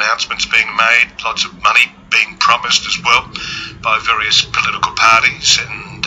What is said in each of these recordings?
announcements being made, lots of money being promised as well by various political parties, and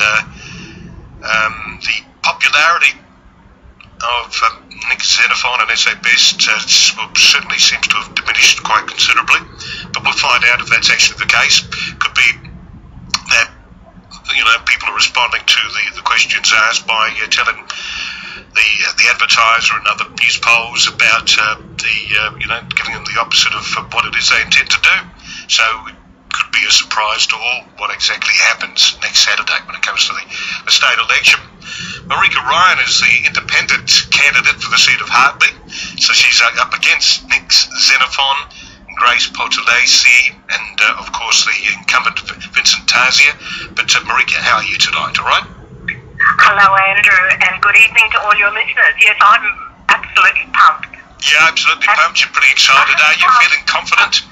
the popularity of Nick Xenophon and SA Best certainly seems to have diminished quite considerably, but we'll find out if that's actually the case. Could be that people are responding to the questions asked by telling the advertiser and other news polls about giving them the opposite of what it is they intend to do. So it could be a surprise to all what exactly happens next Saturday when it comes to the state election. Marijka Ryan is the independent candidate for the seat of Hartley, so she's up against Nick Xenophon, Grace Portalesi, and of course the incumbent Vincent Tasia. But Marijka, how are you tonight? All right? Hello, Andrew, and good evening to all your listeners. Yes, I'm absolutely pumped. Yeah, absolutely pumped. You're pretty excited, are you? Feeling confident?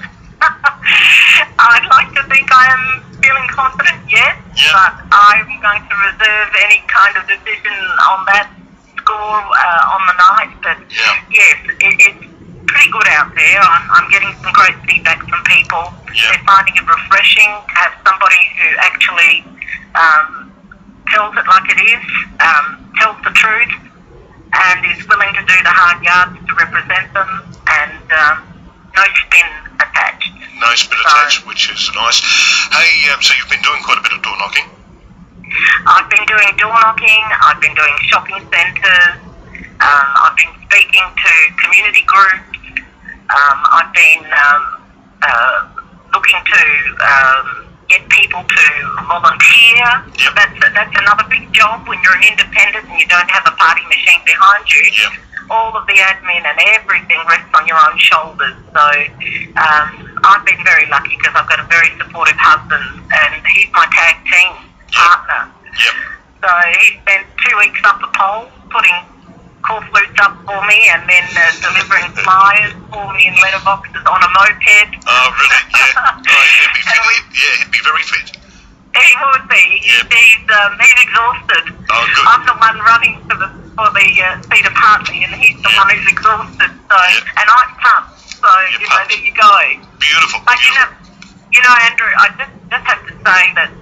I'd like to think I am feeling confident, yes, but I'm going to reserve any kind of decision on that score on the night. But yes, it's pretty good out there. I'm getting some great feedback from people. They're finding it refreshing to have somebody who actually tells it like it is, tells the truth, and is willing to do the hard yards to represent them, and no spin attached. No spin attached, which is nice. Hey, so you've been doing quite a bit of door knocking? I've been doing door knocking, I've been doing shopping centres, I've been speaking to community groups, I've been looking to get people to volunteer. That's another big job when you're an independent and you don't have a party machine behind you. All of the admin and everything rests on your own shoulders. So I've been very lucky because I've got a very supportive husband, and he's my tag team partner. So he spent 2 weeks up the pole putting call flutes up for me, and then delivering flyers for me in letterboxes on a moped. Oh, really? Yeah. He'd be very fit. He would be. He's exhausted. Oh, good. I'm the one running for the seat of Hartley, and he's the one who's exhausted. So, and I'm pumped. So there you go. Beautiful. But you know, Andrew, I just have to say that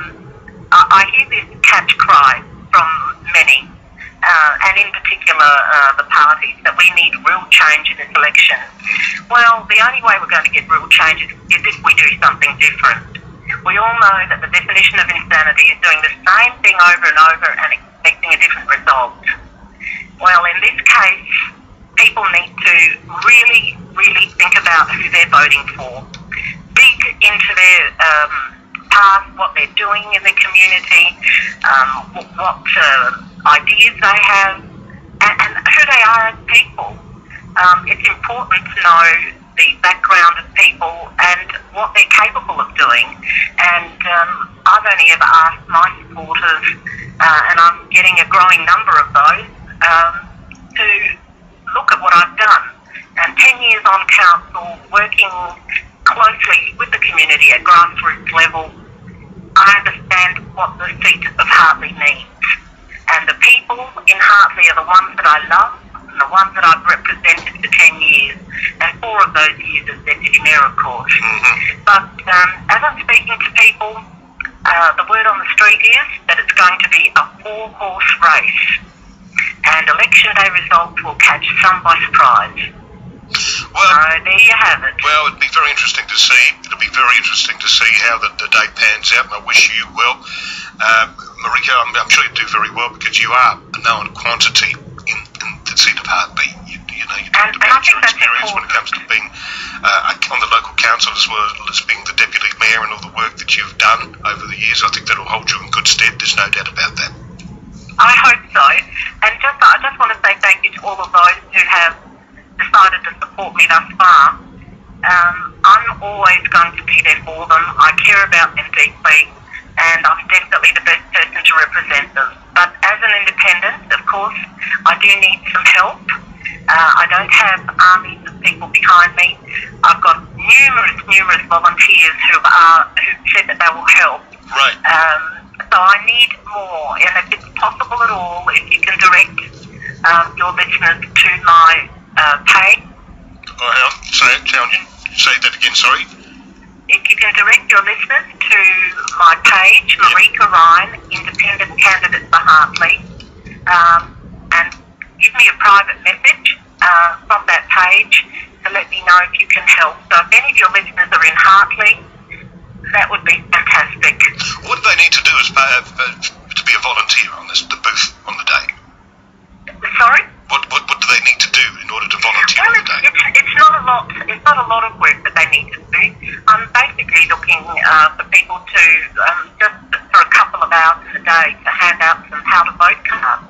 I hear this catch cry from many, and in particular the parties, that we need real change in this election. Well, the only way we're going to get real change is if we do something different. We all know that the definition of insanity is doing the same thing over and over and expecting a different result. Well, in this case, people need to really, really think about who they're voting for. Dig into their past, what they're doing in the community, what ideas they have, and who they are as people. It's important to know the background of people and what they're capable of doing. And I've only ever asked my supporters, and I'm getting a growing number of those, to look at what I've done. And 10 years on council, working closely with the community at grassroots level, I understand what the seat of Hartley means. And the people in Hartley are the ones that I love, and the ones that I've represented for 10 years, and 4 of those years as Deputy Mayor, of course. But as I'm speaking to people, the word on the street is that it's going to be a 4-horse race, and election day results will catch some by surprise. Well, so there you have it. Well, it'd be very interesting to see. It'll be very interesting to see how the day pans out, and I wish you well. Marijka, I'm sure you do very well because you are a known quantity in the seat of Hartley. You know, you talked about your experience when it comes to being on the local council as well as being the deputy mayor and all the work that you've done over the years. I think that'll hold you in good stead. There's no doubt about that. I hope so. And I just want to say thank you to all of those who have decided to support me thus far. I'm always going to be there for them. I care about them deeply, and I'm definitely the best person to represent them. But as an independent, of course, I do need some help. I don't have armies of people behind me. I've got numerous volunteers who said that they will help. Right. So I need more, and if it's possible at all, if you can direct your listeners to my page. Say it, challenge. Say that again, sorry. If you can direct your listeners to my page, Marijka Ryan, Independent Candidate for Hartley, and give me a private message from that page to let me know if you can help. So if any of your listeners are in Hartley, that would be fantastic. What do they need to do to be a volunteer on the booth on the day? Sorry? What do they need to do in order to volunteer on the day? It's not a lot. It's not a lot of work that they need to do. I'm basically looking for people to just for a couple of hours in the day to hand out some how to vote cards,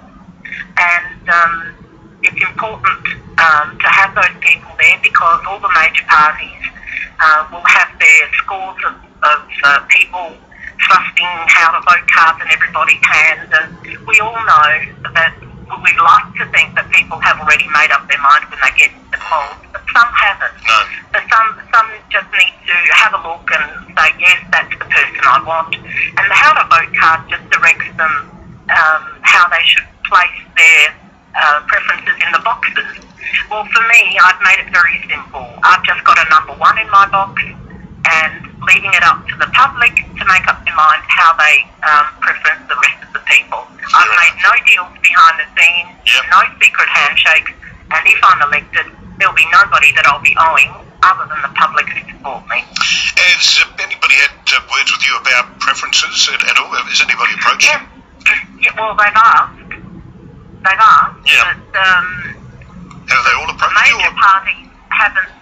and it's important to have those people there because all the major parties will have their scores of people thrusting how to vote cards in everybody's hands, and we all know that. We'd like to think that people have already made up their mind when they get the polls, but some haven't. No. So some just need to have a look and say, yes, that's the person I want. And the how to vote card just directs them how they should place their preferences in the boxes. Well, for me, I've made it very simple. I've just got a number 1 in my box and leaving it up to the public to make up their mind how they prefer the rest of the people. I've made no deals behind the scenes, no secret handshakes, and if I'm elected, there'll be nobody that I'll be owing other than the public who support me. Has anybody had words with you about preferences at all? Has anybody approached you? Yeah, well, they've asked. Yeah. But have they all approached you? Major parties haven't,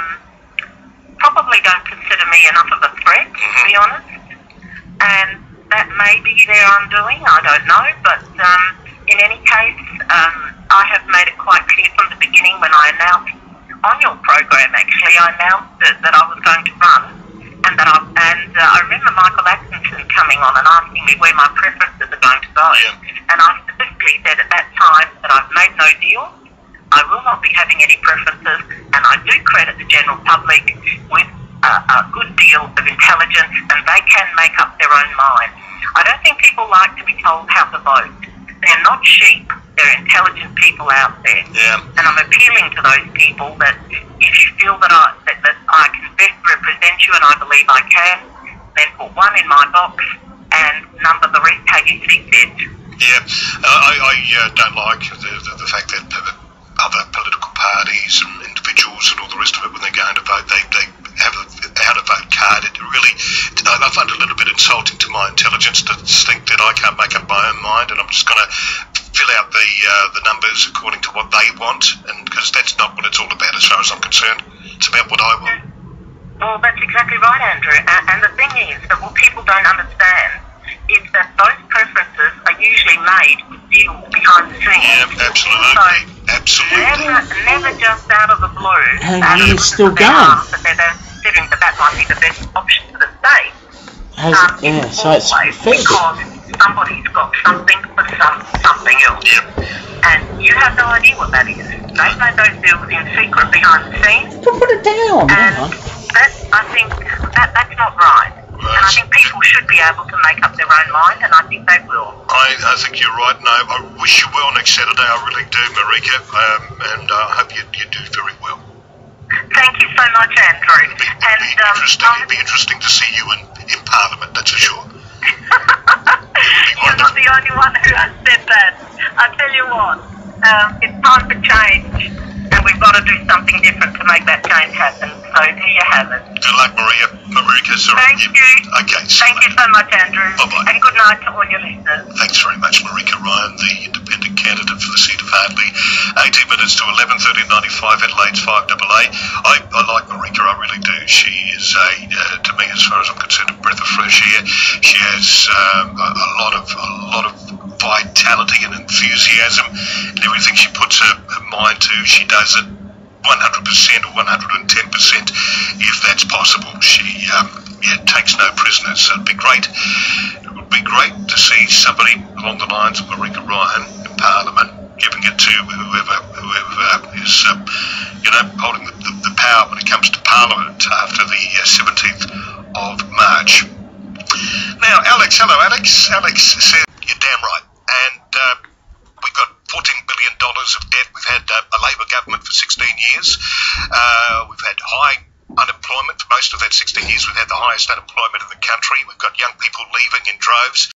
probably don't consider me enough of a threat, to be honest. And that may be their undoing, I don't know, but in any case, I have made it quite clear from the beginning when I announced on your program, actually, I announced that I was going to run, and I remember Michael Atkinson coming on and asking me where my preferences are going to go, and I specifically said at that time that I've made no deal, I will not be having any preferences, and I do credit the general public with a good deal of intelligence, and they can make up their own mind. I don't think people like to be told how to vote. They're not sheep, they're intelligent people out there. Yeah. And I'm appealing to those people that if you feel that I can best represent you, and I believe I can, then put 1 in my box and number the rest how you see fit. Yeah, I don't like the fact that other political parties and individuals and all the rest of it, when they're going to vote, they have a how to vote card. It really, I find it a little bit insulting to my intelligence to think that I can't make up my own mind and I'm just going to fill out the numbers according to what they want, and because that's not what it's all about as far as I'm concerned. It's about what I want. Well, that's exactly right, Andrew. And the thing is that what people don't understand is that those preferences are usually made with deals behind the scenes. Yeah, absolutely. So, absolutely. Never just out of the blue. And he's still going. They're considering that might be the best option for the state. So it's fixed. Because somebody's got something for something else. Yep. And you have no idea what that is. They've made those deals in secret behind the scenes. Put it down. And I think that's not right. And I think people should be able to make up their own mind, and I think they will. I think you're right. No, I wish you well next Saturday. I really do, Marijka, and I hope you do very well. Thank you so much, Andrew. It'd be interesting to see you in Parliament, that's for sure. You're not the only one who has said that. I tell you what, it's time for change, and we've got to do something different to make that change happen. So there you have it. Good luck, Marijka. Sorry. Thank you. Okay. Thank you so much, Andrew. Bye-bye. And good night to all your listeners. Thanks very much, Marijka Ryan, the independent candidate for the seat of Hartley. 18 minutes to 11, 1395, Adelaide's 5AA. I like Marijka, I really do. She is, to me, as far as I'm concerned, a breath of fresh air. She has a lot of vitality and enthusiasm, and everything she puts her mind to, she does it 100% or 110% if that's possible. She takes no prisoners. So it would be great to see somebody along the lines of Marijka Ryan in Parliament giving it to whoever is holding the power when it comes to Parliament after the 17th of March. Now, Alex, hello Alex. Alex said you're damn right, and we've got $14 billion of debt. We've had a Labor government for 16 years. We've had high unemployment. For most of that 16 years, we've had the highest unemployment in the country. We've got young people leaving in droves.